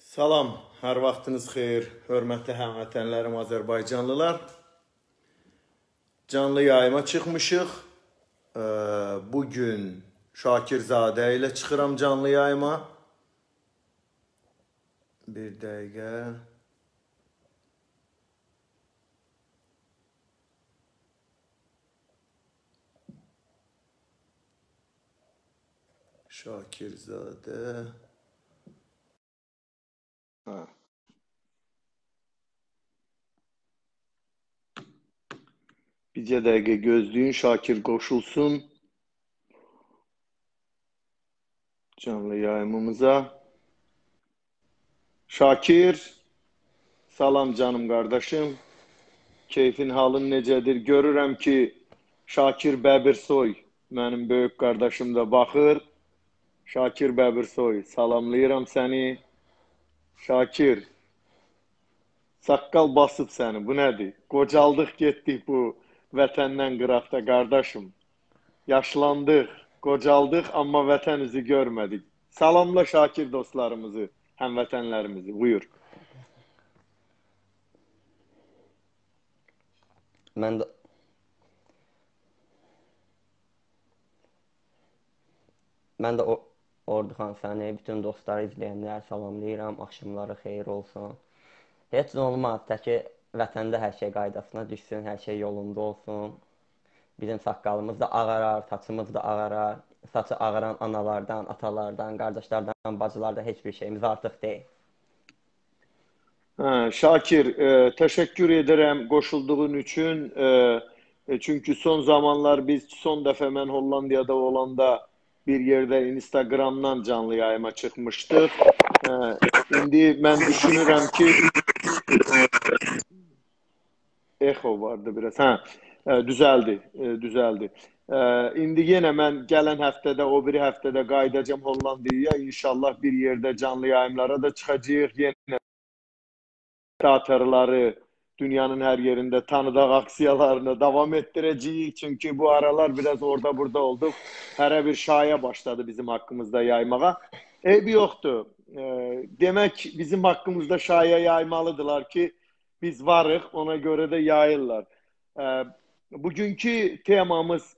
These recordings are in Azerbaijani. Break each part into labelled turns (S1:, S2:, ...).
S1: Salam, hər vaxtınız xeyir, hörmətli həmvətənlərim Azərbaycanlılar. Canlı yayıma çıxmışıq. Bugün Şakirzadə ilə çıxıram canlı yayıma. Bir dəqiqə. Şakirzadə. Bircə dəqiqə gözləyin, Şakir qoşulsun canlı yayımımıza. Şakir, salam canım qardaşım. Keyfin, halın necədir? Görürəm ki, Şakir Bəbirsoy, mənim böyük qardaşım da baxır. Şakir Bəbirsoy, salamlayıram səni. Şakir, saqqal basıb səni, bu nədir? Qocaldıq getdik bu vətəndən qıraqda qardaşım. Yaşlandıq, qocaldıq, amma vətən üzü görmədik. Salamla Şakir dostlarımızı, həmvətənlərimizi, buyur.
S2: Mən də Orduxan səni, bütün dostları, izləyənləri salamlayıram. Axşamları xeyir olsun. Heç nə olmaz, təki vətəndə hər şey qaydasına düşsün, hər şey yolunda olsun. Bizim saqqalımız da ağarar, saçımız da ağarar. Saçı ağaran analardan, atalardan, qardaşlardan, bacılardan heç bir şeyimiz artıq deyil.
S1: Şakir, təşəkkür edirəm qoşulduğun üçün. Çünki son zamanlar biz, son dəfə mən Hollandiyada olanda bir yerdə Instagramdan canlı yayıma çıxmışdıq. İndi mən düşünürəm ki, echo vardı biraz. Düzəldi. İndi yenə mən gələn həftədə, o biri həftədə qaydacam Hollandiyaya. İnşallah bir yerdə canlı yayımlara da çıxacağıq. Yenə teatrları dünyanın hər yerində tanıdaq aksiyalarını davam etdirəcəyik. Çünki bu aralar biraz orada burada olduq. Hərə bir şaya başladı bizim haqqımızda yaymağa. Eybi yoxdur. Demək bizim haqqımızda şaya yaymalıdırlar ki, biz varıq, ona görə də yayırlar. Bugünkü temamız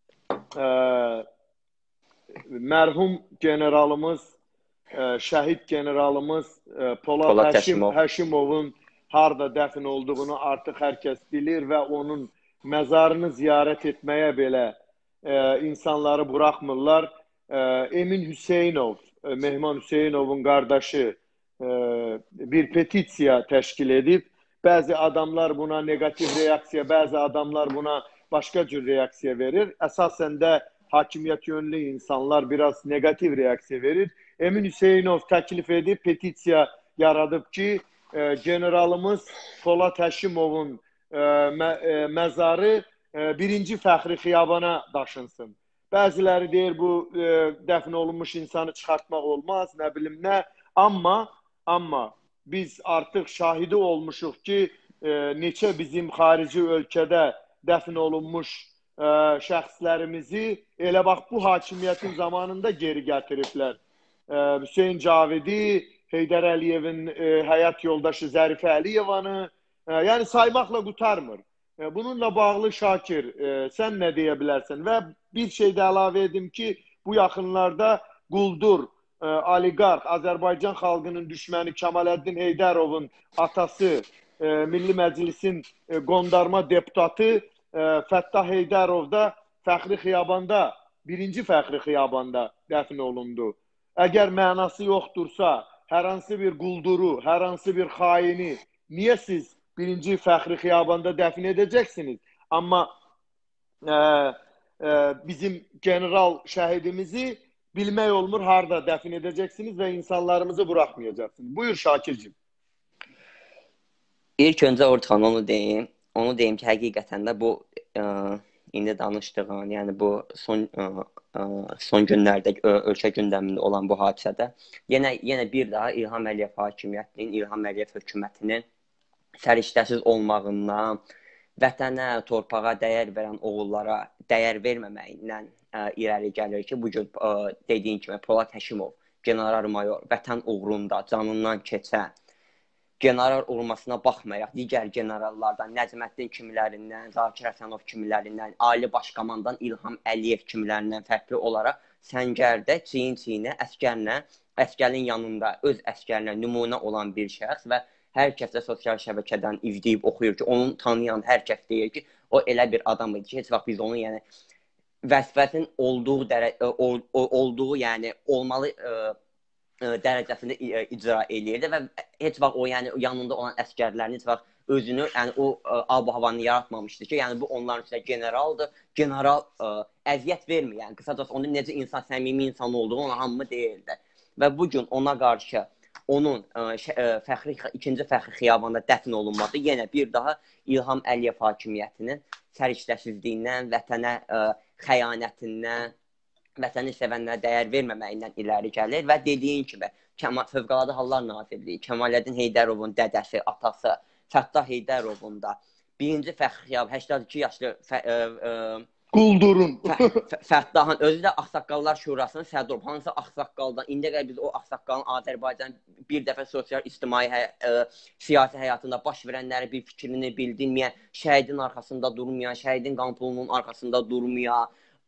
S1: mərhum generalımız, şəhid generalımız Polad Həşimovun harda dəfn olduğunu artıq hər kəs bilir və onun məzarını ziyarət etməyə belə insanları buraxmırlar. Emin Hüseynov, Mehman Hüseynovun qardaşı bir petisiya təşkil edib. Bəzi adamlar buna negativ reaksiya, bəzi adamlar buna başqa cür reaksiya verir. Əsasən də hakimiyyət yönlü insanlar biraz negativ reaksiya verir. Emin Hüseynov təklif edib, petisiya yaradıb ki, generalımız Polad Həşimovun məzarı 1-ci Fəxri Xiyabana daşınsın. Bəziləri deyir, bu dəfn olunmuş insanı çıxartmaq olmaz, nə bilim nə. Amma biz artıq şahidi olmuşuq ki, neçə bizim xarici ölkədə dəfn olunmuş şəxslərimizi elə bax bu hakimiyyətin zamanında geri gətiriblər. Hüseyn Cavidi, Heydər Əliyevin həyat yoldaşı Zərifə Əliyevanı, yəni saymaqla qutarmır. Bununla bağlı Şakir, sən nə deyə bilərsən? Və bir şey də əlavə edim ki, bu yaxınlarda quldur, oliqarx, Azərbaycan xalqının düşməni Kəmaləddin Heydərovun atası, Milli Məclisin qondarma deputatı Fəttah Heydərov da Fəxri Xiyabanda, 1-ci Fəxri Xiyabanda dəfn olundu. Əgər mənası yoxdursa, hər hansı bir qulduru, hər hansı bir xaini niyə siz 1-ci Fəxri Xiyabanda dəfn edəcəksiniz? Amma bizim general şəhidimizi bilmək olmur, harada dəfn edəcəksiniz və insanlarımızı buraxmayacaqsınız. Buyur Şakircim.
S2: İlk öncə Orduxan onu deyim ki, həqiqətən də bu indi danışdığın, yəni bu son günlərdə ölkə gündəmində olan bu hadisədə yenə bir daha İlham Əliyev hakimiyyətinin, İlham Əliyev hökumətinin səriştəsiz olmağından, vətənə, torpağa dəyər verən oğullara dəyər verməməyindən irəli gəlir ki, bugün dediyin kimi Polad Həşimov general-mayor vətən uğrunda canından keçən general olmasına baxmayaraq digər generallardan, Nəcməddin kimilərindən, Zakir Həsənov kimilərindən, Ali Baş Komandan İlham Əliyev kimilərindən fərqli olaraq səngərdə çiyin-çiyinə əsgərin yanında öz əsgərinə nümunə olan bir şəxs və hər kəs də sosial şəbəkədən izləyib oxuyur ki, onu tanıyan hər kəs deyir ki, o elə bir adam idi ki, heç vaxt biz onu yəni vəzifətin olduğu yəni olmalı dərəcəsində icra eləyirdi və heç vaxt o yəni yanında olan əsgərlərin heç vaxt özünü yəni o ab-havanı yaratmamışdı ki, yəni bu onların üçün generaldır. General əziyyət vermir. Yəni qısacası onun necə insan, səmimi insan olduğu ona hamı deyirdi. Və bu gün ona qarşı onun ikinci Fəxri Xiyabanda dəfn olunması yenə bir daha İlham Əliyev hakimiyyətinin səriştəsizliyindən, vətənə xəyanətindən, vətəni sevənlərə dəyər verməməyindən irəli gəlir və dediyin kimi Fövqəladə Hallar Nazirliyi, Kəmaləddin Heydərovun dədəsi, atası Fəttah Heydərovun da birinci Fəxri Xiyabanda 82 yaşlı
S1: Quldurun.
S2: Fəttahın özü də Ağsaqqallar Şurasının sədri olub. Hansı ağsaqqaldan, indi biz o ağsaqqalın Azərbaycan bir dəfə sosial, ictimai, siyasi həyatında baş verənləri bir fikrini bildirməyən, şəhidin arxasında durmayan, şəhidin qan pulunun arxasında durmayan,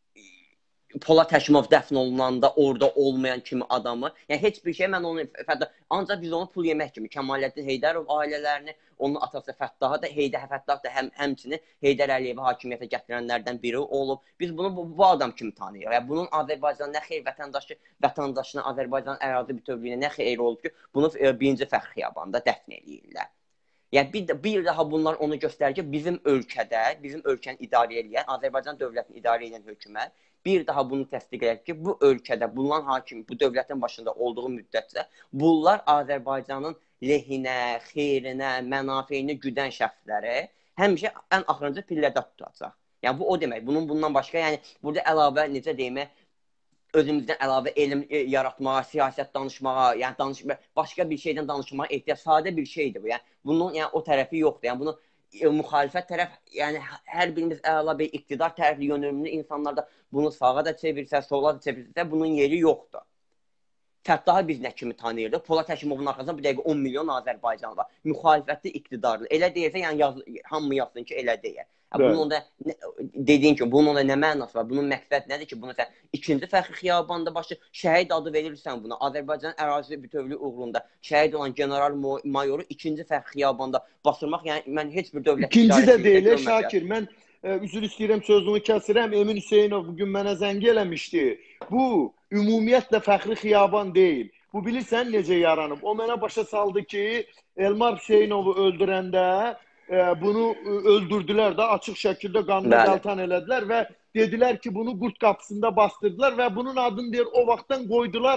S2: Polad Həşimov dəfn olunanda orada olmayan kimi adamı. Yəni heç bir şey mən onu ancaq biz onu pul yemək kimi Kəmaləddin Heydərov ailələrini, onun atası Fəttaha da Fəttah da həmçinin Heydər Əliyevi hakimiyyətə gətirənlərdən biri olub. Biz bunu bu adam kimi tanıyırıq. Yəni bunun Azərbaycan nə xeyir vətəndaşına, Azərbaycan ərazi bütövlüyünə nə xeyir olub ki, bunu birinci Fəxri Xiyabanda dəfn edirlər. Yəni bir daha bunlar onu göstərir ki, bizim ölkəni idarə edən, Azərbaycan dövlətini idarə edən hökumət bir daha bunu təsdiq edir ki, bu ölkədə bulunan hakim, bu dövlətin başında olduğu müddətcə bunlar Azərbaycanın lehinə, xeyrinə, mənafeyini güdən şəxsləri həmişə ən axırıncı pillədə tutacaq. Yəni bu o demək. Bundan başqa, yəni burada əlavə necə deyim, özümüzdən əlavə elm yaratmağa, siyasət danışmağa, yəni başqa bir şeydən danışmağa ehtiyac, sadə bir şeydir bu. Yəni bunun yəni o tərəfi yoxdur. Yəni bunu müxalifət tərəf, yəni hər birimiz əla bir iqtidar tərəfli yönümlü insanlar da bunu sağa da çevirsə, sola da çevirsə, bunun yeri yoxdur. Fəttahı biz nə kimi tanıyırdıq? Polad Həşimovun arxasında bir dəqiqə 10 milyon Azərbaycan var. Müxalifətli iqtidarlı. Elə deyirsə, yəni hamı yazsın ki, elə deyir. Bunun da dediyin kimi, bunun da nə mənası var? Bunun məqsəd nədir ki, bunu sən ikinci Fəxri Xiyabanda başı şəhid adı verirsən buna. Azərbaycan ərazi bütövlüyü uğrunda şəhid olan general-mayoru ikinci Fəxri Xiyabanda basırmaq, yəni mən heç bir dövlət
S1: İkinci də deyil, Şakir. Mən üzr istəyirəm, sözümü kəsirəm. Emin Hüseynov bugün mənə zəng eləmişdi. Bu ümumiyyətlə Fəxri Xiyaban deyil. Bu bilirsən necə yaranıb? O mənə başa saldı ki, Elmar Hüseynovu öldürəndə bunu öldürdülər də, açıq şəkildə qanunu qəltan elədilər və dedilər ki, bunu Qurd qapısında bastırdılar və bunun adını deyir, o vaxtdan qoydular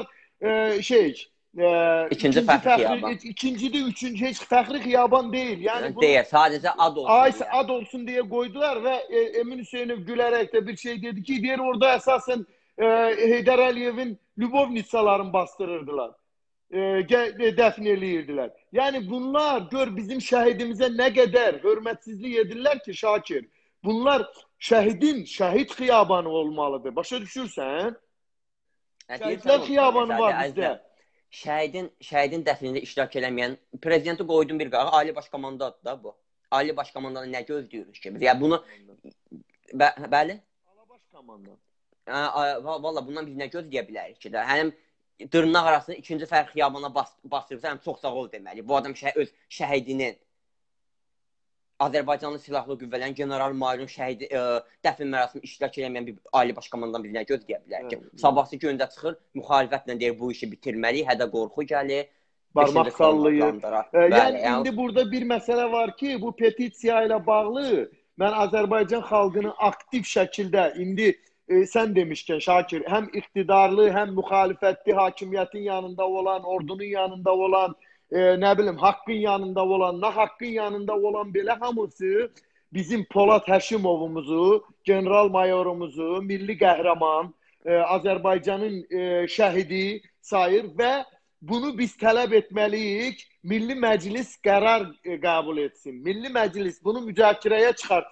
S2: İkinci Fəxri Xiyaban.
S1: İkincidir, üçüncü, heç Fəxri Xiyaban deyil. Yəni
S2: deyil, sadəcə ad olsun.
S1: Ad olsun deyə qoydular və Emin Hüseynov gülərək də bir şey dedi ki, deyir orada əsasən Heydər Əliyevin Lubovnitsalarını bastırırdılar. Dəfn eləyirdilər. Yəni bunlar gör bizim şəhidimizə nə qədər hörmətsizlik edirlər ki, Şakir. Bunlar şəhid xiyabanı olmalıdır. Başa düşürsən? Şəhidlər xiyabanı var bizdə.
S2: Şəhidin dəfnində iştirak eləməyən prezidenti qoydum bir qağa, Ali Baş Komandadır da bu. Ali Baş Komandanı nə gözləyirik ki? Yəni bunu bəli?
S1: Ali Baş Komanda.
S2: Valla bundan biz nə gözləyə bilərik ki də? Həm dırnaq arasında ikinci Fəxri Xiyabana bastırırsa, həm çox sağ ol deməli. Bu adam öz şəhidinin, Azərbaycanlı Silahlı Qüvvələrin general-mayorun şəhidi dəfn mərasimi iştirak eləməyən bir Ali Baş Komandan biz nə gözləyə bilərik ki? Sabahsı gündə çıxır, müxalifətlə deyir, bu işi bitirməliyik, hədə qorxu gəlir.
S1: Barmaq sallayır. Yəni, indi burada bir məsələ var ki, bu petisiya ilə bağlı mən Azərbaycan xalqını aktiv şəkildə indi sən demişkən Şakir, həm iqtidarlı, həm müxalifətli hakimiyyətin yanında olan, ordunun yanında olan, nə bilim, haqqın yanında olan, haqqın yanında olan belə hamısı bizim Polad Həşimovumuzu, general-mayorumuzu, milli qəhrəman, Azərbaycanın şəhidi sayır və bunu biz tələb etməliyik, Milli Məclis qərar qəbul etsin. Milli Məclis bunu müzakirəyə çıxartsın.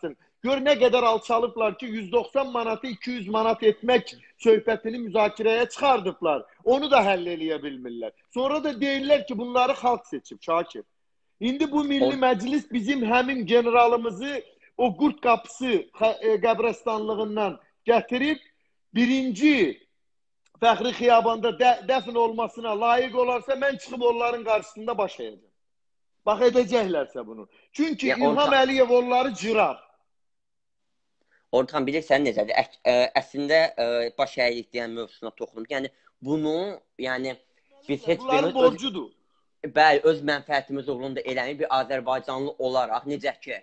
S1: Gör nə qədər alçalıblar ki, 190 manatı 200 manat etmək söhbətini müzakirəyə çıxardıblar. Onu da həll eləyə bilmirlər. Sonra da deyirlər ki, bunları xalq seçib, Şakir. İndi bu Milli Məclis bizim həmin generalımızı o qurd qapısı qəbrəstanlığından gətirib birinci Fəxri Xiyabanda dəfn olmasına layiq olarsa mən çıxıb onların qarşısında baş əyəcəm. Bax, edəcəklərsə bunu. Çünki İlham Əliyev onları cırar.
S2: Orxan, bilirsən necədir? Əslində baş əylik deyən mövzusuna toxunum. Yəni bunu, yəni biz heç
S1: bunların borcudur.
S2: Bəli, öz mənfəətimiz uğrunda eləmir bir Azərbaycanlı olaraq, necə ki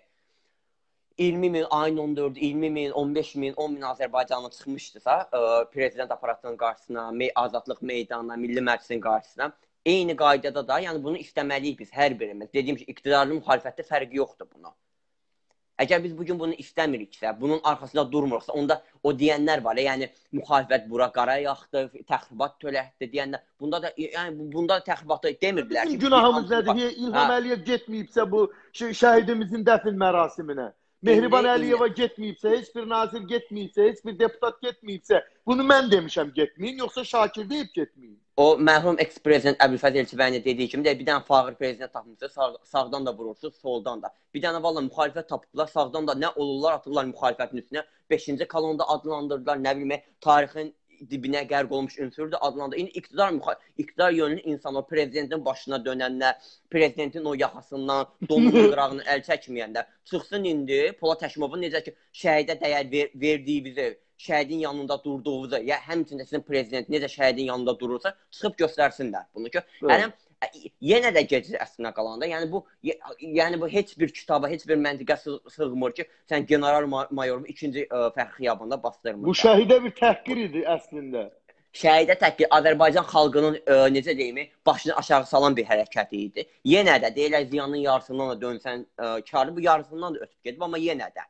S2: 20 min, ayın 14, 20 min, 15 min, 10 min Azərbaycanlı çıxmışdısa, prezident aparatının qarşısına, Azadlıq meydanına, Milli Məclisin qarşısına, eyni qaydada da, yəni bunu istəməliyik biz hər birimiz. Dediyim ki, iqtidarlı müxalifətdə fərqi yoxdur buna. Əgər biz bugün bunu istəmiriksə, bunun arxasında durmuruqsa, onda o deyənlər var, yəni müxalifət bura qara yaxdı, təxribat törətdi deyənlər. Bunda da təxribatı demirdilər ki,
S1: bizim günahımız nədir? İlham Əliyev getməyibsə bu şəhidimizin dəfn mərasiminə, Mehriban Əliyeva getməyibsə, heç bir nazir getməyibsə, heç bir deputat getməyibsə, bunu mən demişəm getməyin, yoxsa Şakir deyib getməyin.
S2: O mərhum eks-prezident Əbülfəz Elçivəyni dediyi kimi bir dənə fağır prezident tapmışsa, sağdan da vurursunuz, soldan da. Bir dənə valla müxalifət tapıblar, sağdan da nə olurlar, atırlar müxalifətin üstünə. 5-ci kolonda adlandırdılar, nə bilmək, tarixin dibinə qərq olmuş ünsürdür adlandırdılar. İndi iqtidar yönlü insan, o prezidentin başına dönənlər, prezidentin o yaxasından, donunun qırağını əl çəkməyənlər çıxsın indi, Polad Həşimovun necə ki, şəhidə dəyər verdiyimizi, şəhidin yanında durduğunuzu, ya həmçində sizin prezident necə şəhidin yanında durursa, çıxıb göstərsinlər bunu ki, yenə də gecə əslinə qalanda, yəni bu heç bir kitaba, heç bir məntiqə sığmır ki, sən general mayoru 2-ci Fəxri Xiyabanda bastırmır.
S1: Bu şəhidə bir təhqir idi əslində.
S2: Şəhidə təhqir Azərbaycan xalqının necə deyim, başını aşağı salan bir hərəkət idi. Yenə də deyirlər ziyanın yarısından da dönsən karı, bu yarısından da ötüb gedib, amma yenə də.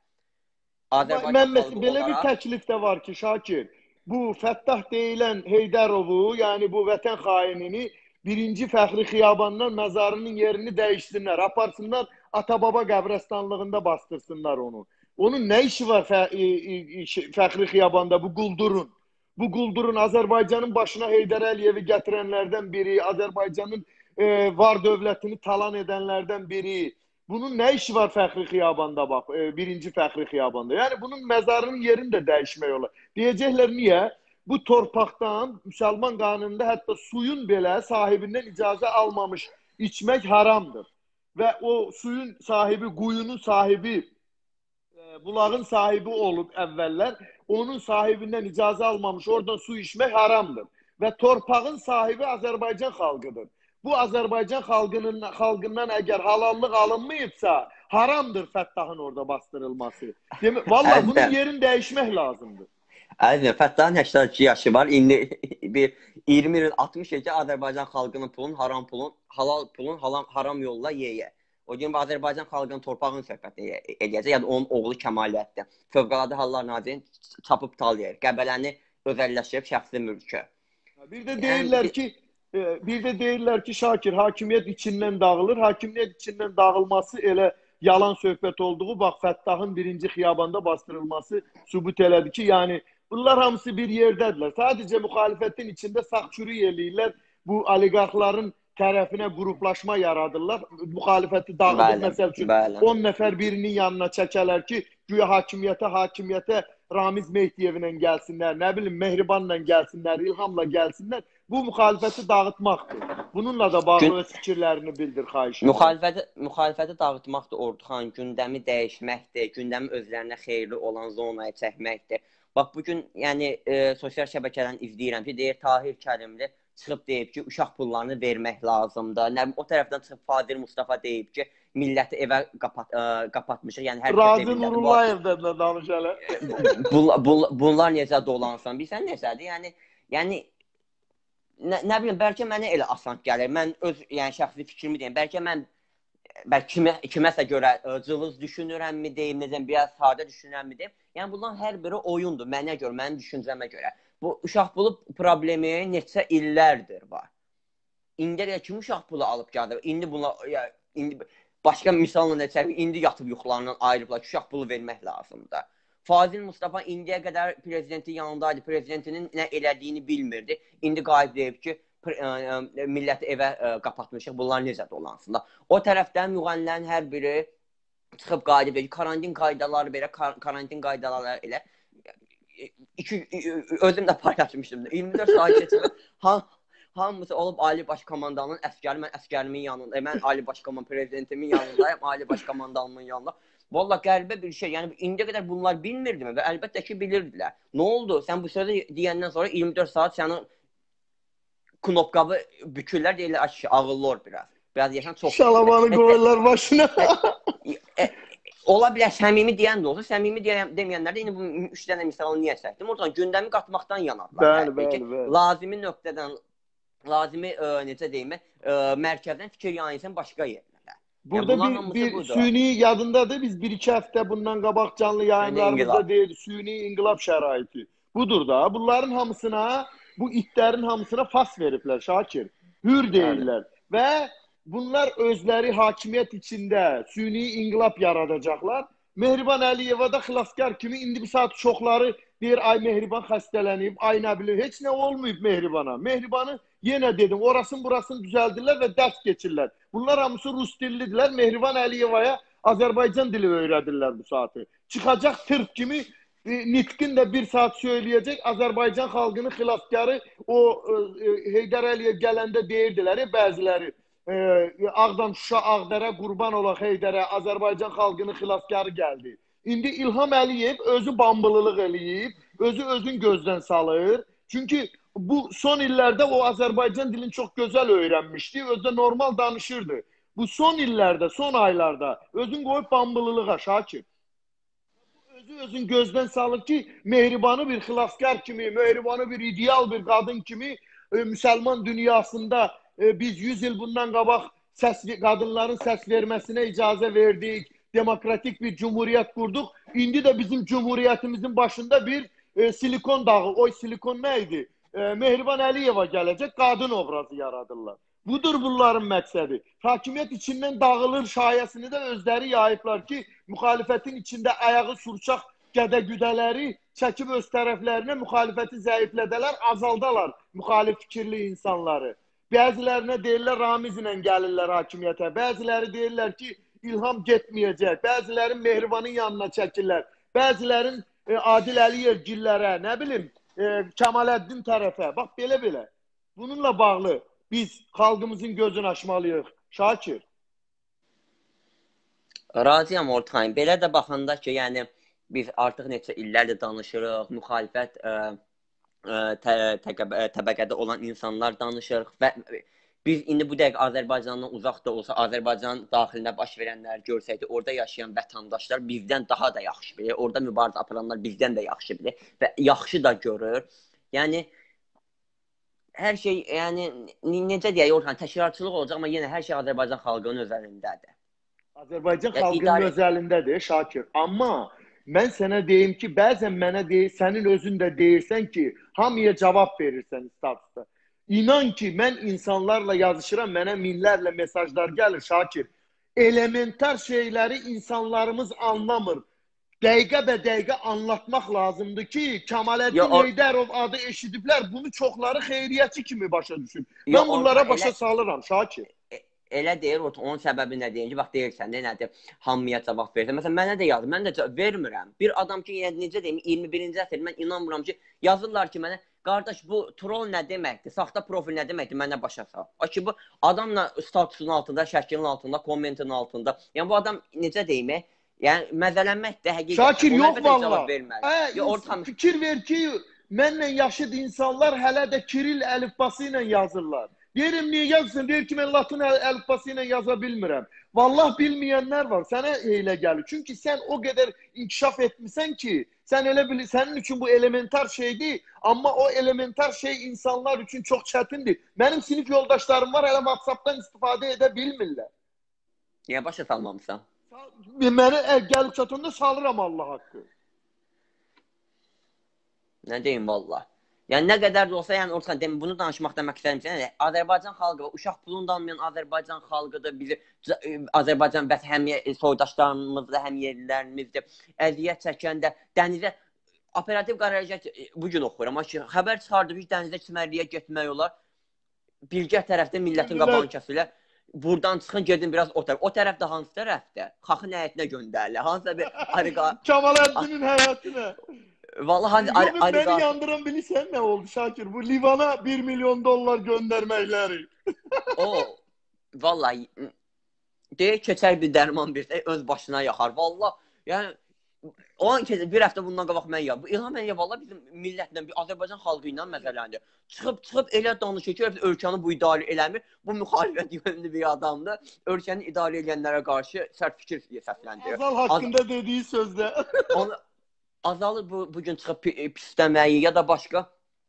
S1: Belə bir təklif də var ki, Şakir, bu Fəttah deyilən Heydərovu, yəni bu vətən xainini 1-ci Fəxri Xiyabandan məzarının yerini dəyişsinlər, aparsınlar Atababa qəbrəstanlığında bastırsınlar onu. Onun nə işi var Fəxri Xiyabanda bu quldurun? Bu quldurun Azərbaycanın başına Heydər Əliyevi gətirənlərdən biri, Azərbaycanın var dövlətini talan edənlərdən biri. Bunun nə işi var Fəxri Xiyabanda bax, 1-ci Fəxri Xiyabanda? Yəni bunun məzarının yerini də dəyişmək olar. Deyəcəklər niyə? Bu torpaqdan müsəlman qanununda hətta suyun belə sahibindən icazə almamış içmək haramdır. Və o suyun sahibi, quyunun sahibi, bulağın sahibi olub əvvəllər, onun sahibindən icazə almamış oradan su içmək haramdır. Və torpağın sahibi Azərbaycan xalqıdır. Bu Azərbaycan xalqından əgər halallıq alınmayıbsa, haramdır Fəttahın orada bastırılması. Vallahi bunun yerini dəyişmək lazımdır.
S2: Əzizim, Fəttahın 82 yaşı var. İndi bir 20 il 60 il ki, Azərbaycan xalqının pulun, haram pulun, halal pulun haram yolla yeyə. O gün Azərbaycan xalqının torpağını söhbət edəcək. Yəni onun oğlu Kəmaliyyətdir. Fövqəladə Hallar Nazirinin çapıb talayır. Qəbələni özəlləşdirib şəxsi mülkə.
S1: Bir də deyirlər ki, Şakir, hakimiyyət içindən dağılır. Hakimiyyət içindən dağılması elə yalan söhbət olduğu, bax, Fəttahın 1-ci Xiyabanda bastırılması sübut elədi ki, yəni bunlar hamısı bir yerdədirlər. Sadəcə müxalifətin içində sağ-çürük eləyirlər. Bu oliqarxların tərəfinə qruplaşma yaradırlar. Müxalifəti dağıdır. Məsəl üçün 10 nəfər birinin yanına çəkələr ki, güya hakimiyyətə Ramiz Mehdiyevlə gəlsinlər, nə bilim, Mehribanla gəlsinlər, İlhamla gəlsinlər. Bu müxalifəti dağıtmaqdır. Bununla da bağlı öz fikirlərini bildir, xahiş edirəm.
S2: Müxalifəti dağıtmaqdır, Orduxan, gündəmi dəyişməkdir, gündəmi özlərinə xeyirli olan zonaya çəkməkdir. Bax, bugün yəni sosial şəbəkələrini izləyirəm ki, deyir Tahir Kərimli çıxıb deyib ki, uşaq pullarını vermək lazımdır. O tərəfdən çıxıb Fadil Mustafa deyib ki, milləti evə qapatmışıq. Yəni
S1: Razi Nurullayev də danış hələ.
S2: Bunlar necə dolansın? Bilsən necədir? Yəni nə bilim, bəlkə mənə elə asan gəlir. Mən öz şəxsi fikrimi deyim. Bəlkə kiməsə görə cılız düşünürəmmi deyim, necəm, biraz sadə düşünürəmmi deyim. Yəni bunların hər biri oyundur mənə görə, mənim düşüncəmə görə. Bu uşaq pulu problemi neçə illərdir var. İndi kim uşaq pulu alıb gəlir? İndi başqa misalla nəçəvi indi yatıb yuxularından ayrıblar ki, uşaq pulu vermək lazımdır. Fazil Mustafa indiyə qədər prezidentin yanındaydı, prezidentinin nə elədiyini bilmirdi. İndi qayıt deyib ki, milləti evə qapatmışıq, bunlar necə dolansınlar. O tərəfdən müğənnilərin hər biri çıxıb qayıdıb deyir ki, karantin qaydaları belə, karantin qaydaları elə. Özüm də paylaşmışdım. 24 saat keçir. Hamısı olub Ali Baş Komandanın əskəri, mən əskərimin yanında, mən Ali Baş Komandan prezidentimin yanındayım, Ali Baş Komandanımın yanında. Valla qəribə bir şey. Yəni indiyə qədər bunlar bilmirdimi və əlbəttə ki bilirdilər. Nə oldu? Sən bu sözü deyəndən sonra 24 saat sənin knopkavı bükürlər, deyirlər, aşı ağıllı ol biraz. Biraz yaşan çox.
S1: Şalabanı qoyurlar başına.
S2: Ola bilər səmimi deyən də olsa, səmimi deməyənlər də indi bu 3 dənə misalını niyə çəkdim? Oradan gündəmi qatmaqdan yanarlar.
S1: Bəli.
S2: Lazımi nöqtədən, lazımi necə deyim, mərkəzdən fikir yayınsan başqa yerlərə.
S1: Burada bir süni yadındadır. Biz 1-2 həftə bundan qabaq canlı yayınlarımızda deyildi. Süni inqilab şəraiti. Budur da. Bunların hamısına, bu itlərin hamısına fas veriblər Şakir. Hür deyirlər. Və bunlar özləri hakimiyyət içində süni inqilab yaradacaqlar. Mehriban Əliyeva da xilaskar kimi indi bu saat çoxları deyir, ay Mehriban xəstələnib, ay nə bilir, heç nə olmayıb Mehribana. Mehribanı yenə dedim, orasını burasını düzəldirlər və dərs keçirlər. Bunlar hamısı rus dillidirlər. Mehriban Əliyevaya Azərbaycan dili öyrədirlər bu saatı. Çıxacaq Türk kimi nitqin də bir saat söyləyəcək. Azərbaycan xalqının xilaskarı o Heydər Əliyev gələndə deyirdilər, bəziləri. Ağdam, Şuşa, Ağdərə, qurban olaq Heydərə, Azərbaycan xalqının xilaskarı gəldi. İndi İlham Əliyev özü bambılılıq eləyib, özün gözdən salır. Çünki bu son illərdə o Azərbaycan dilini çox gözəl öyrənmişdi, özü normal danışırdı. Bu son illərdə, son aylarda özün qoyub bambılılığa Şakir. Özün gözdən salır ki, Mehribanı bir xilaskar kimi, Mehribanı bir ideal bir qadın kimi müsəlman dünyasında biz 100 il bundan qabaq qadınların səs verməsinə icazə verdik, demokratik bir cumhuriyyət qurduq. İndi də bizim cumhuriyyətimizin başında bir silikon dağı, o silikon nə idi? Mehriban Əliyeva gələcək, qadın obrazı yaradırlar. Budur bunların məqsədi. Hakimiyyət içindən dağılır şayəsini də özləri yayıblar ki, müxalifətin içində ayağı surçaq gədə-güdələri çəkib öz tərəflərinə müxalifəti zəiflədələr, azaldalar müxalif fikirli insanları. Bəzilərinə deyirlər Ramiz ilə gəlirlər hakimiyyətə, bəziləri deyirlər ki, İlham getməyəcək, bəzilərin Mehribanın yanına çəkirlər, bəzilərin Adil Əliyev gillərə, nə bilim, Kəmaləddin tərəfə. Bax, belə-belə. Bununla bağlı biz xalqımızın gözünü açmalıyıq. Şakir.
S2: Razıyam Ortayım. Belə də baxanda ki, yəni biz artıq neçə illərdir danışırıq, müxalifət təbəqədə olan insanlar danışırıq və biz indi bu dəqiq Azərbaycandan uzaq da olsa, Azərbaycanın daxilində baş verənləri görsəydik, orada yaşayan vətəndaşlar bizdən daha da yaxşı bilir, orada mübarizə aparanlar bizdən də yaxşı bilir və yaxşı da görür. Yəni, hər şey, yəni, necə deyək, Orhan, təşkilatçılıq olacaq, amma yenə hər şey Azərbaycan xalqının özəlindədir.
S1: Azərbaycan xalqının özəlindədir, Şakir. Amma mən sənə deyim ki, bəzən mənə deyir, sənin özün də deyirsən ki, hamıya cavab verirsən statusda. İnan ki, mən insanlarla yazışıram, mənə minlərlə mesajlar gəlir, Şakir. Elementar şeyləri insanlarımız anlamır. Dəqiqə anlatmaq lazımdır ki, Kəmaləddin Heydərov adı eşidiblər, bunu çoxları xeyriyyəçi kimi başa düşür. Mən bunlara başa salıram, Şakir.
S2: Elə deyir, onun səbəbi nə deyir ki, bax deyirsən, nədir, hamıya cavab verirsən. Məsələn, mənə də yazır, mən də cavab vermirəm. Bir adam ki, necə deyim, 21-ci əsr, mən inanmıram ki, yazırlar ki, mənə, qardaş, bu troll nə deməkdir, saxta profil nə deməkdir, mənə başa sal. O ki, bu adamla statusun altında, şəklinin altında, kommentin altında, yəni bu adam necə deyim, yəni məzələnməkdir, həqiqətən.
S1: Şakir, yox valla. Fikir ver ki, mənlə yaşıd insanlar hələ də Kiril əlifbası ilə yazırlar. Deyirəm, niyə yazsın? Deyir ki, mən Latın əlifbası ilə yaza bilmirəm. Vallah bilməyənlər var, sənə elə gəlir. Çünki sən o qədər inkişaf etmirsən ki, sən elə bilir, sənin üçün bu elementar şeydir, amma o elementar şey insanlar üçün çox çətindir. Mənim sinif yoldaşlarım var, hələ WhatsApp-dan istifadə edə bilmirlər.
S2: Niyə başa salmamısan?
S1: Məni gəlib çatanda salıram Allah haqqı.
S2: Nə deyim, vallah. Yəni nə qədər də olsa, yəni Orxan demin bunu danışmaqdan məqsədim yəni Azərbaycan xalqı və uşaq pulunu da almayan Azərbaycan xalqıdır. Bizi Azərbaycan bəs həm soydaşlarımızdır, həm yerlilərimizdir. Əziyyət çəkəndə dənizə operativ qərargah bu gün oxuyuram. Amma xəbər çıxardı ki, dənizə çimərliyə getmək olar. Bilgə tərəfdə millətin qabağını kəsirlər. Buradan çıxın, gedin biraz o tərəf. O tərəfdə hansı tərəfdə? Xaxın həyətinə göndərilir. Hansısa bir
S1: Kamaləddinin həyətinə.
S2: Vallahi
S1: beni yandıran bilirsən nə oldu Şakir? Bu Livana $1 milyon göndərməkləri.
S2: Vallahi deyək keçər bir dərman bir öz başına yaxar. Vallahi yəni o an keçir bir həftə bundan qabaq mən ya. Bu İlham Əliyev vallahi bizim millətlə, bir Azərbaycan xalqı ilə məsələndir. Çıxıb elə danışır ki, ölkəni bu idarə eləmir. Bu müxalifət yönlü bir adamdır. Ölkəni idarə edənlərə qarşı sərt fikir səsləndirir.
S1: Azal haqqında dediyi sözdə.
S2: Azalı bugün çıxıb pisləməyi ya da başqa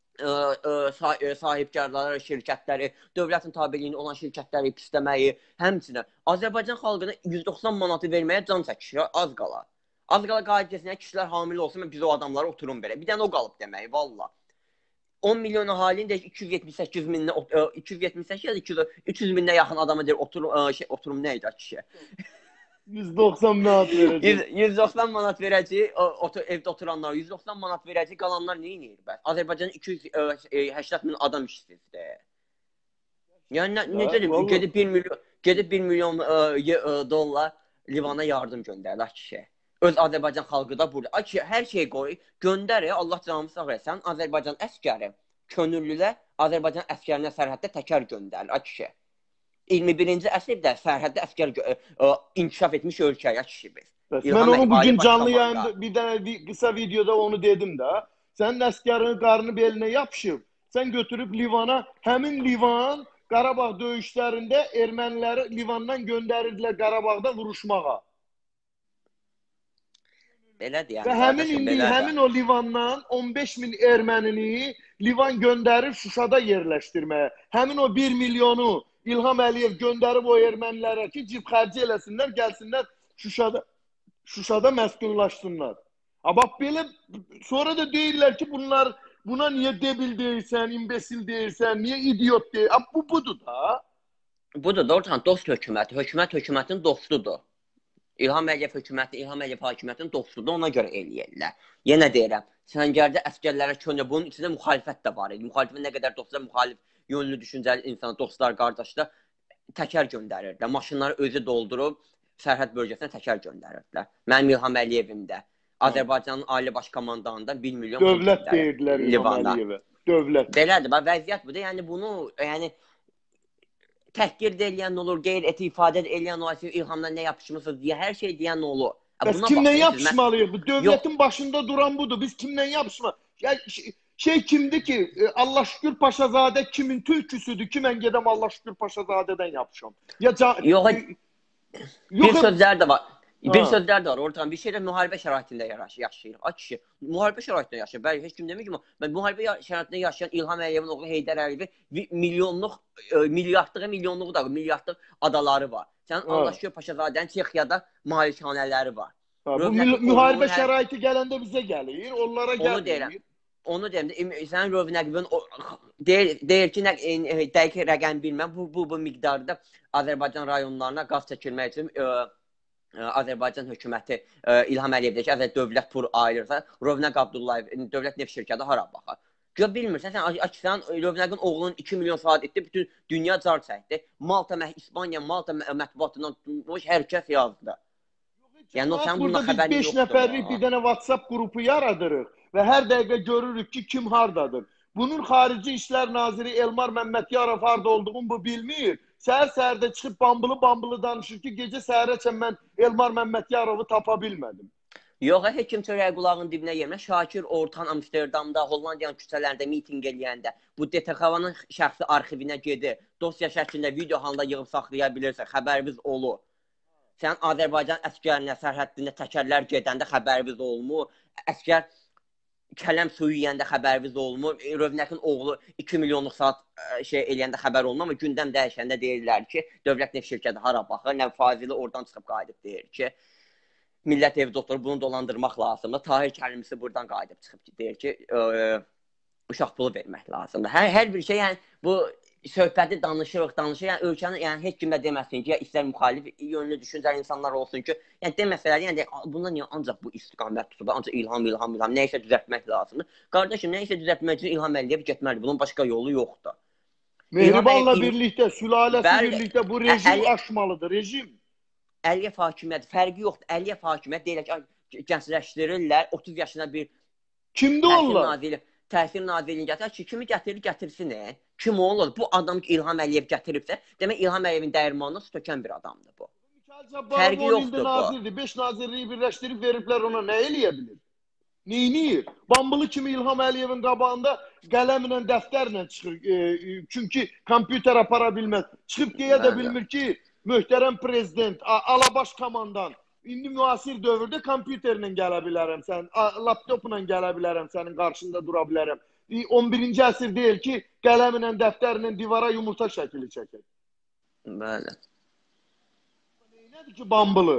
S2: sahibkarları, şirkətləri, dövlətin tabeliyində olan şirkətləri pisləməyi, həmçinin Azərbaycan xalqına 190 manatı verməyə can çəkişir, az qala. Az qala qaydasına kişilər hamilə olsun, biz o adamları oturum belə. Bir dənə o qalıb deməyi, valla. 10 milyon əhalinin də 278 minə, 278 ya da 300 minə yaxın adama deyir, oturum nə idi kişi?
S1: 190 manat verəcək.
S2: 190 manat verəcək, evdə oturanlar 190 manat verəcək, qalanlar nə edir bəs? Azərbaycanın 280 min adam işsizdir. Yəni necədir? Gedib 1 milyon dollar Livana yardım göndərirlər kişiyə. Öz Azərbaycan xalqı da burada. Hər şey qoy, göndər, Allah canımı sağ eləsin. Azərbaycan əskəri, könüllülər Azərbaycan əskərinə sərhəddə təkər göndərir, kişi. 21-ci əsrdə sərhəddə əskər inkişaf etmiş ölkəyə kişi biz.
S1: Mən onu bugün canlı yayında bir dənə qısa videoda onu dedim də. Sənin əskərin qarnı belinə yapışıb. Sən götürüb Livana, həmin Livan Qarabağ döyüşlərində erməniləri Livandan göndərirdilər Qarabağda vuruşmağa.
S2: Belədir yəni.
S1: Və həmin o Livandan 15 min ermənini Livan göndərir Şuşada yerləşdirməyə. Həmin o 1 milyonu İlham Əliyev göndərib o ermənilərə ki, cib xərci eləsinlər, gəlsinlər Şuşada məskunlaşsınlar. Bax belə, sonra da deyirlər ki, buna niyə debil deyirsən, imbesil deyirsən, niyə idiot deyirsən? Bu budur da.
S2: Budur da, ortadan dost hökuməti. Hökumətin dostudur. İlham Əliyev hökuməti, İlham Əliyev hakimiyyətinin dostudur, ona görə eləyirlər. Yenə deyirəm, Səngərdə əskərlərə könlə, bunun içində müxalifət də var idi. Müxalifət nə qədər dostlar, müxalif yönlü düşüncəli insan, dostlar, qardaşlar təkər göndərirdilər. Maşınları özü doldurub sərhəd bölgəsinə təkər göndərirdilər. Mənim İlham Əliyevim də Azərbaycanın Ali Baş Komandanından 1 milyon
S1: dövlət deyirdilər İlham Əliyevə. Dövlət.
S2: Belədir, vəziyyət budur. Yəni bunu, təhqir də eləyən olur, qeyri-eti ifadə eləyən olur, İlhamdan nə yapışmısınız deyə hər şey deyən olur.
S1: Bəs kimlə yapışmalıyıq? Bu dövlətin başında duran budur. Biz kimlə yapışmalıyıq? Şey kimdir ki, Allah şükür Paşazadə kimin tülküsüdür ki, mən gedəm Allah şükür Paşazadədən yapışam.
S2: Bir sözlər də var. Bir sözlər də var. Ortadan bir şeydə müharibə şəraitində yaşayır. Kişi, müharibə şəraitində yaşayır. Bəli, heç kim demir ki, mən müharibə şəraitində yaşayan İlham Əliyevin oğlu Heydər Əliyev milyardlıq adaları var. Sən Allah şükür Paşazadənin Çexiyada malikanələri var.
S1: Bu müharibə şəraiti gələndə bizə gəlir, onlara gəlmir.
S2: Onu deyəm, sən Rövnəqbin deyir ki, dəqiq rəqəm bilməm, bu miqdarda Azərbaycan rayonlarına qaz çəkilmək üçün Azərbaycan hökuməti İlham Əliyevdə ki, dövlət pul ayırırsa, Rövnəq Abdullayev, dövlət neft şirkəti hara baxar? Gör, bilmirsən, sən Rövnəqin oğlunun 2 milyon saat etdi, bütün dünya car çəkdi. İspaniya, Malta mətbuatından hər kəs yazdı.
S1: Yəni, burada biz 5 nəfərlik bir dənə WhatsApp qrupu yaradırıq və hər dəqiqə görürük ki, kim hardadır. Bunun Xarici İşlər Naziri Elmar Məmmədiyarov harda olduğunu bu bilmir. Səhər-səhərdə çıxıb bambılı danışır ki, gecə səhərəcən mən Elmar Məmmədiyarovu tapa bilmədim.
S2: Yox, heç kim çörək qulağının dibinə yermə. Şakir Ortan Amsterdamda, Hollandiyanın küçələrində miting eləyəndə bu DTXV-nın şəxsi arxivinə gedir. Dosya şəklində video halında yığıb saxlaya bilirsən, xəbərimiz olur. Sən Azərbaycan əskərinə, sərhəddində təkərlər gedəndə xəbərimiz olmur. Əskər kələm suyu yeyəndə xəbərimiz olmur. Rövnəqin oğlu 2 milyonluq saat eləyəndə xəbər olmur. Amma gündəm dəyişəndə deyirlər ki, dövlət neft şirkəti hara baxır. Nə Fazili oradan çıxıb qayıdıb deyir ki, millət evdə oturur, bunu dolandırmaq lazımdır. Tahir Kərimisi buradan qayıdıb çıxıb deyir ki, uşaq pulu vermək lazımdır. Hər bir şey, yəni bu söhbəti danışırıq. Yəni ölkənin, yəni heç kimə deməsin ki, ya istər müxalif yönlü düşüncəli insanlar olsun ki, yəni deməsələr, yəni bunda niyə ancaq bu istiqamət tutub, ancaq ilham, nə isə düzəltmək lazımdır. Qardaşım, nə isə düzəltmək üçün İlham Əliyev getməlidir. Bunun başqa yolu yoxdur.
S1: Mehribanla birlikdə, sülaləsi
S2: Bəli,
S1: birlikdə bu rejim aşmalıdır, rejim.
S2: Əliyev hakimiyyəti, fərqi yoxdur. Əliyev hakimiyyət deyək ki, gəncləşdirirlər, 30 yaşına bir
S1: kimdə onlar?
S2: Təhsil nazirini gətirir ki, kimi gətirsin. Kim olur? Bu adam ki, İlham Əliyev gətiribsə, demək İlham Əliyevin dəyirmanına su tökən bir adamdır bu.
S1: Fərqi yoxdur bu. 5 nazirliyi birləşdirib veriblər ona, nə eləyə bilir? Neyniyir? Bambılı kimi İlham Əliyevin qabağında qələmlə, dəftərlə çıxır. Çünki kompüter apara bilməz. Çıxıb deyə də bilmir ki, möhtərəm prezident, alabaş komandan, indi müasir dövrdə kompüterlə gələ bilərəm, laptopla gələ bilərəm, sənin qarşında dura bilərəm. 11-ci əsr deyil ki, qələmlə, dəftərlə divara yumurta şəkili çəkir.
S2: Bəli.
S1: Nədir ki, Bambılı?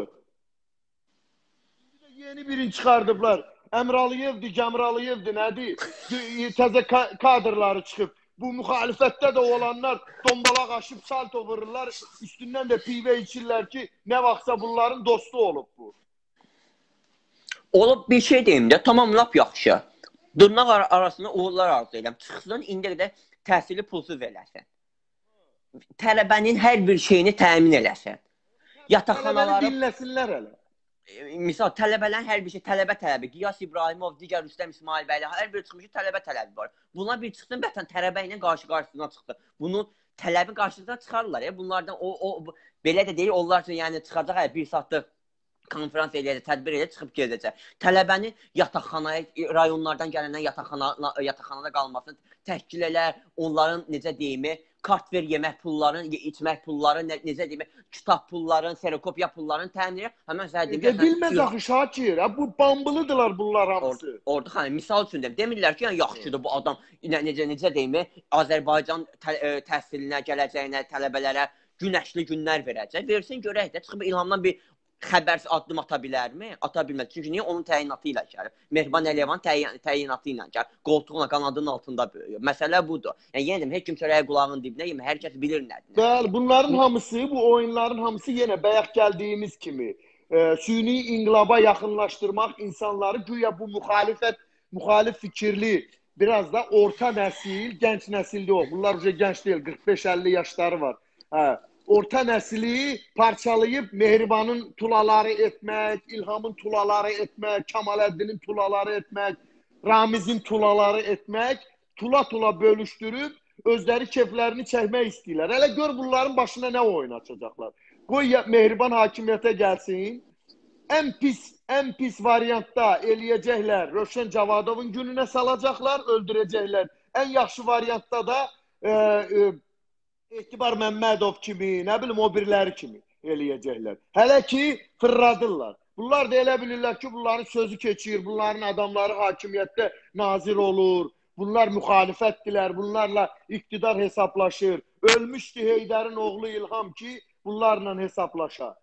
S1: Şimdi də yeni birini çıxardıblar. Əmralıyevdir, Gəmralıyevdir, nədir? Təzə kadrları çıxıb. Bu müxalifətdə də olanlar dombalaq aşıb salto vururlar, üstündən də pivə içirlər ki, nə vaxtsa bunların dostu olub bu.
S2: Olub bir şey deyim də, tamam, lap yaxşı. Dırnaq arasında uğurlar arzu edirəm. Çıxsın, indi də təhsili pulsuz eləsin. Tələbənin hər bir şeyini təmin eləsin.
S1: Tələbəni dinləsinlər hələ.
S2: Misal, tələbələrin hər bir şey, tələbə, Qiyas İbrahimov, digər Rüstəm İsmail bəylə, hər bir çıxmış tələbə var. Bunlar bir çıxsın, bətən tələbə ilə qarşısına çıxdı. Bunu tələbin qarşısına çıxarırlar. Bunlardan belə də deyil, onlar üçün yəni çıxacaq, bir saatlıq konferans eləyəcək, tədbir eləyəcək, çıxıb gedəcək. Tələbəni yataqxanaya, rayonlardan gələnən yataqxanada qalmasını təşkil elər, onların, necə deyimi, kart ver, yemək pulların, içmək pulların, necə deyim, kitab pulların, serokopiya pulların təmin edir. Həmən sənə deyim.
S1: Bilməz axı Şakir, bu bambılıdırlar bunlar hamısı.
S2: Orada xanım, misal üçün deyim, demirlər ki, yəni yaxşıdır bu adam, necə deyim, Azərbaycan təhsilinə, gələcəyinə, tələbələrə günəşli günlər verəcək. Versin, görək də, çıxıb İlhamdan bir xəbərsiz addım ata bilərmi? Ata bilməz. Çünki niyə? Onun təyinatı ilə gəlir. Mehriban Əliyevan təyinatı ilə gəlir. Qoltuğuna, qanadının altında böyüyor. Məsələ budur. Yəni, yenə deyim, heç kim çörəyə qulağının dibinə yemir. Hər kəs bilir nədir.
S1: Bəli, bunların hamısı, bu oyunların hamısı yenə bayaq gəldiyimiz kimi süni inqilaba yaxınlaşdırmaq, insanları güya bu müxalif fikirli, biraz da orta nəsil, gənc nəsildə o. Bunlar gənc deyil, 45-50 yaşları var. Orta nəsili parçalayıb Mehribanın tulaları etmək, İlhamın tulaları etmək, Kamaləddinin tulaları etmək, Ramizin tulaları etmək, tula bölüşdürüb özləri keflərini çəkmək istəyirlər. Hələ gör bunların başına nə oyun açacaqlar. Qoy Mehriban hakimiyyətə gəlsin, ən pis variantda eləyəcəklər, Rövşən Cavadovun gününə salacaqlar, öldürəcəklər. Ən yaxşı variantda da Etibar Məmmədov kimi, nə bilim o biriləri kimi eləyəcəklər. Hələ ki, fırradırlar. Bunlar da elə bilirlər ki, bunların sözü keçir, bunların adamları hakimiyyətdə nazir olur, bunlar müxalifətdirlər, bunlarla iqtidar hesablaşır. Ölmüşdü Heydərin oğlu İlham ki, bunlarla hesablaşar.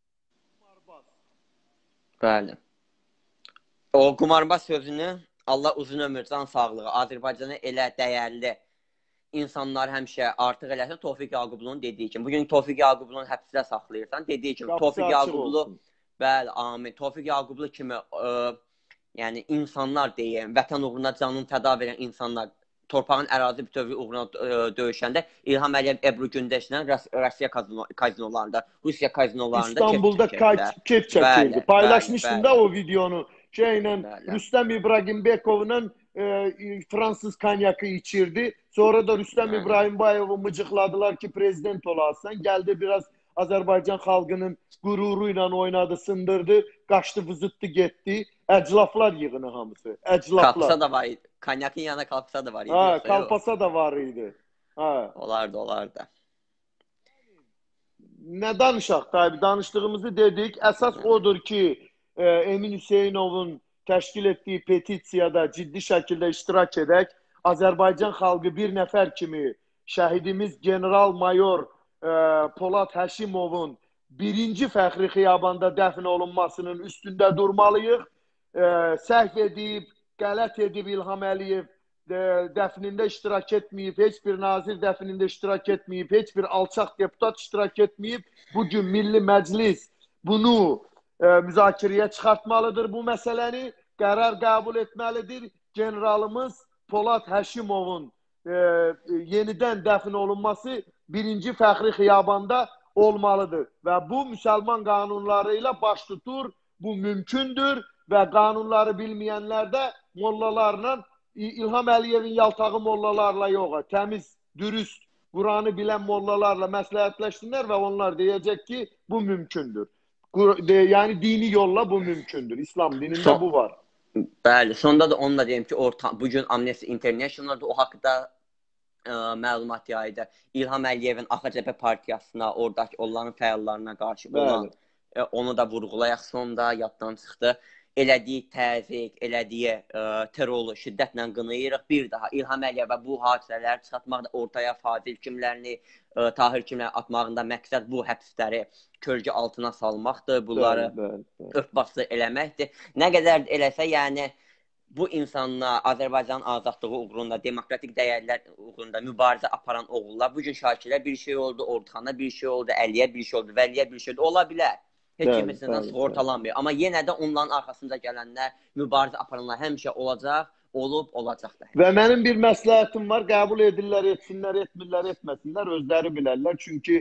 S2: Bəli. O qumarbaz sözünü Allah uzun ömür, can sağlığı, Azərbaycana elə dəyərli insanlar həmişə artıq eləsə Tofiq Yaqublu'nun dediyi kimi. Bugün Tofiq Yaqublu'nun həbsdə saxlayırsan, dediyi kimi. Tofiq Yaqublu, bəli, amin. Tofiq Yaqublu kimi yəni insanlar deyim, vətən uğruna canını fəda verən insanlar, torpağın ərazi bütövlüyü uğruna döyüşəndə İlham Əliyev Ebru Gündeşlə Rusiya kazinolarında
S1: İstanbulda kef çəkirdi. Paylaşmışdım da o videonu. Rüstəm İbrahimbekovla Fransız kanyakı içirdi. Sonra da Rüstəm İbrahimbayev'i mıcıkladılar ki prezident olasın. Gəldi biraz Azərbaycan xalqının qüruru ilə oynadı, sındırdı, qaçdı, vızıtdı, getdi. Əclaflar yığını hamısı. Əclaflar.
S2: Kalpasa da var idi. Kanyakın yanına kalpasa da var idi.
S1: Kalpasa da var idi.
S2: Olardı.
S1: Nə danışaq tabi? Danışdığımızı dedik. Əsas odur ki, Emin Hüseynovun təşkil etdiyi petisiyada ciddi şəkildə iştirak edək. Azərbaycan xalqı bir nəfər kimi şəhidimiz general-mayor Polad Həşimovun birinci fəxri xiyabanda dəfn olunmasının üstündə durmalıyıq. Səhv edib, qələt edib İlham Əliyev dəfnində iştirak etməyib, heç bir nazir dəfnində iştirak etməyib, heç bir alçaq deputat iştirak etməyib. Bugün Milli Məclis bunu müzakirəyə çıxartmalıdır bu məsələni, qərar qəbul etməlidir. Generalımız Polad Həşimovun yenidən dəfn olunması birinci fəxri xiyabanda olmalıdır. Və bu müsəlman qanunları ilə baş tutur, bu mümkündür və qanunları bilməyənlər də mollalarla, İlham Əliyevin yaltağı mollalarla yox, təmiz, dürüst, Quranı bilən mollalarla məsləhətləşsinlər və onlar deyəcək ki, bu mümkündür. Yəni dini yolla bu mümkündür. İslam dinində bu var.
S2: Bəli, sonda da onu da deyim ki, bugün Amnesty International'da o haqda məlumat yaydı. İlham Əliyevin AXCP partiyasına, oradakı onların fəallarına qarşı olan, onu da vurğulayaq, sonda yaddan çıxdı. Elədiyi təzyiq, elədiyi terroru şiddətlə qınayırıq. Bir daha İlham Əliyevə bu hadisələri çıxartmaqda ortaya fazil kimlərini, Tahir kimlərini atmağında məqsəd bu həbsləri kölgə altına salmaqdır. Bunları örtbaslı eləməkdir. Nə qədər eləsə, yəni bu insanlar Azərbaycanın azadlığı uğrunda, demokratik dəyərlər uğrunda mübarizə aparan oğullar, bugün Şakirə bir şey oldu, Orduxana bir şey oldu, Əliyə bir şey oldu, Vəliyə bir şey oldu, ola bilər. Heç kimisindən sığortalanmıyor. Amma yenə də onların arxasında gələnlər, mübarizə aparanlar həmişə olacaq, olacaq da.
S1: Və mənim bir məsləhətim var, qəbul edirlər, etsinlər, etmirlər, etməsinlər, özləri bilərlər. Çünki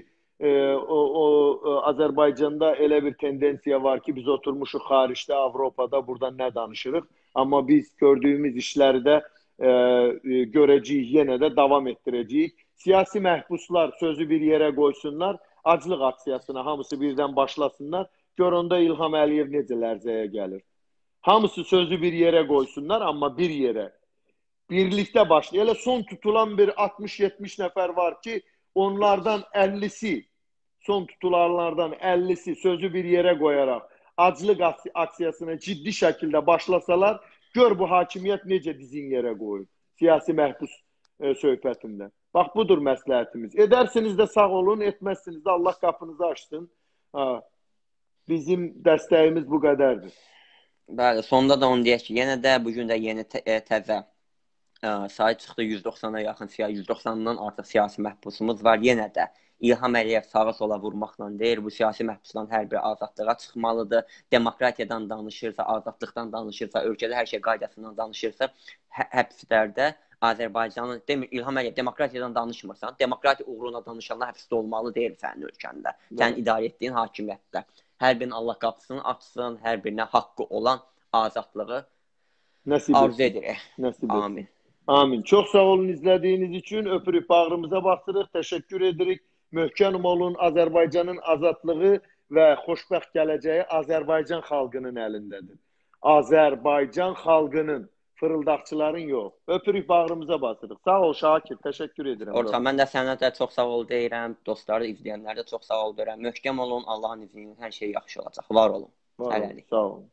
S1: Azərbaycanda elə bir tendensiya var ki, biz oturmuşuq xaricdə, Avropada, buradan nə danışırıq. Amma biz gördüyümüz işləri də görəcəyik, yenə də davam etdirəcəyik. Siyasi məhbuslar sözü bir yerə qoysunlar, aclıq aksiyasına hamısı birdən başlasınlar. Gör onda İlham Əliyev necə lərzəyə gəlir. Hamısı sözü bir yerə qoysunlar, amma bir yerə. Birlikdə başlayır. Elə son tutulan bir 60-70 nəfər var ki, onlardan 50'si, son tutulanlardan 50'si sözü bir yerə qoyaraq aclıq aksiyasına ciddi şəkildə başlasalar, gör bu hakimiyyət necə dizin yerə qoyur. Siyasi məhbus söhbətində. Bax, budur məsləhətimiz. Edərsiniz də sağ olun, etməzsiniz də Allah qapınızı açsın. Bizim dəstəyimiz bu qədərdir.
S2: Bəli, sonda da onu deyək ki, yenə də bugün də yeni təzə sayı çıxdı, 190'a yaxın, 190'dan artıq siyasi məhbusumuz var. Yenə də İlham Əliyev sağa sola vurmaqla deyir, bu siyasi məhbusların hər biri azadlığa çıxmalıdır. Demokratiyadan danışırsa, azadlıqdan danışırsa, ölkədə hər şey qaydasından danışırsa, həbslərdə Azərbaycanın, demir, İlham Əliyev demokratiyadan danışmırsan, demokratiya uğruna danışanlar həbsdə olmalı deyil sənin ölkəndə, sən idarə etdiyin hakimiyyətdə. Hər birinin Allah qapısını açsın, hər birinə haqqı olan azadlığı arzu edirik.
S1: Amin. Amin. Çox sağ olun izlədiyiniz üçün. Öpürük, bağrımıza basırıq. Təşəkkür edirik. Möhkəm olun. Azərbaycanın azadlığı və xoşbəxt gələcəyi Azərbaycan xalqının əlindədir. Azərbaycan xalqının, fırıldaqçıların yox. Öpürük, bağrımıza basırıq. Sağ ol Şakir. Təşəkkür edirəm.
S2: Orta, mən də sənə də çox sağ ol deyirəm. Dostları, izləyənlər də çox sağ ol deyirəm. Möhkəm olun. Allahın izni ilə hər şey yaxşı olacaq. Var olun.
S1: Sağ olun.